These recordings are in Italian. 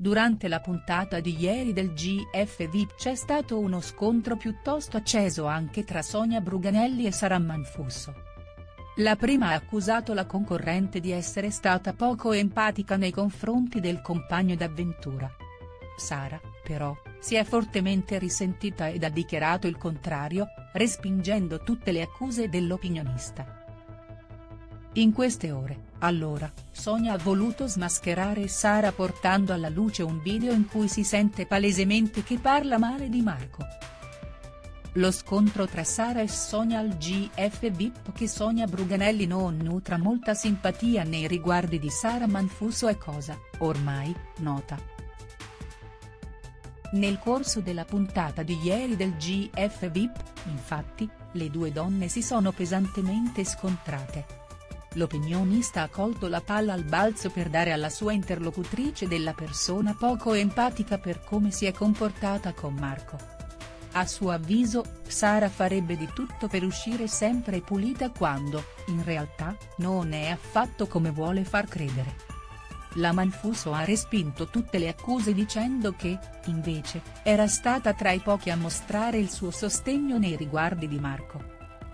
Durante la puntata di ieri del GF VIP c'è stato uno scontro piuttosto acceso anche tra Sonia Bruganelli e Sara Manfuso. La prima ha accusato la concorrente di essere stata poco empatica nei confronti del compagno d'avventura. Sara, però, si è fortemente risentita ed ha dichiarato il contrario, respingendo tutte le accuse dell'opinionista. In queste ore, allora, Sonia ha voluto smascherare Sara portando alla luce un video in cui si sente palesemente che parla male di Marco. Lo scontro tra Sara e Sonia al GF VIP, che Sonia Bruganelli non nutra molta simpatia nei riguardi di Sara Manfuso, è cosa, ormai, nota. Nel corso della puntata di ieri del GF VIP, infatti, le due donne si sono pesantemente scontrate. L'opinionista ha colto la palla al balzo per dare alla sua interlocutrice della persona poco empatica per come si è comportata con Marco. A suo avviso, Sara farebbe di tutto per uscire sempre pulita quando, in realtà, non è affatto come vuole far credere. La Manfuso ha respinto tutte le accuse dicendo che, invece, era stata tra i pochi a mostrare il suo sostegno nei riguardi di Marco.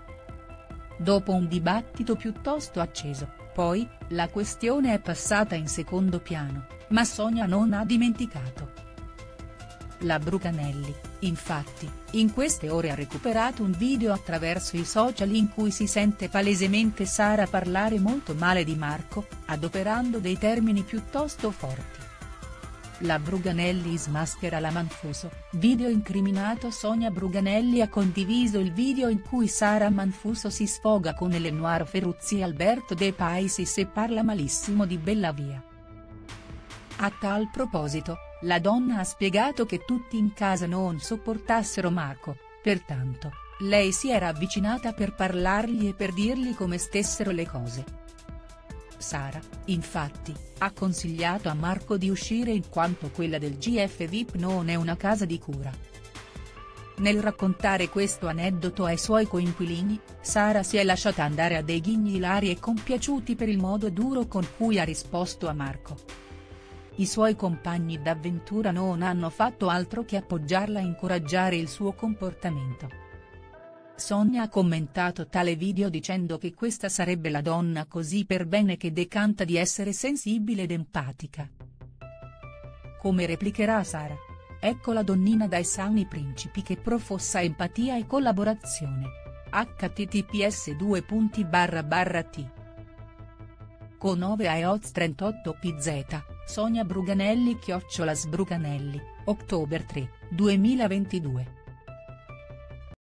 Dopo un dibattito piuttosto acceso, poi, la questione è passata in secondo piano, ma Sonia non ha dimenticato. La Bruganelli, infatti, in queste ore ha recuperato un video attraverso i social in cui si sente palesemente Sara parlare molto male di Marco, adoperando dei termini piuttosto forti. La Bruganelli smaschera la Manfuso, video incriminato. Sonia Bruganelli ha condiviso il video in cui Sara Manfuso si sfoga con Eleonora Ferruzzi e Alberto De Paisis e parla malissimo di Bellavia. A tal proposito, la donna ha spiegato che tutti in casa non sopportassero Marco, pertanto, lei si era avvicinata per parlargli e per dirgli come stessero le cose. Sara, infatti, ha consigliato a Marco di uscire in quanto quella del GF VIP non è una casa di cura. Nel raccontare questo aneddoto ai suoi coinquilini, Sara si è lasciata andare a dei ghigni ilari e compiaciuti per il modo duro con cui ha risposto a Marco. I suoi compagni d'avventura non hanno fatto altro che appoggiarla e incoraggiare il suo comportamento. Sonia ha commentato tale video dicendo che questa sarebbe la donna così per bene che decanta di essere sensibile ed empatica. Come replicherà Sara? Ecco la donnina dai sani principi che profossa empatia e collaborazione. https://t. Con 9 AEOZ 38 PZ, Sonia Bruganelli @sbruganelli, ottobre 3, 2022.